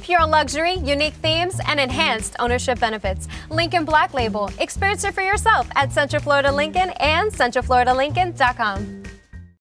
Pure luxury, unique themes, and enhanced ownership benefits. Lincoln Black Label. Experience it for yourself at Central Florida Lincoln and CentralFloridaLincoln.com.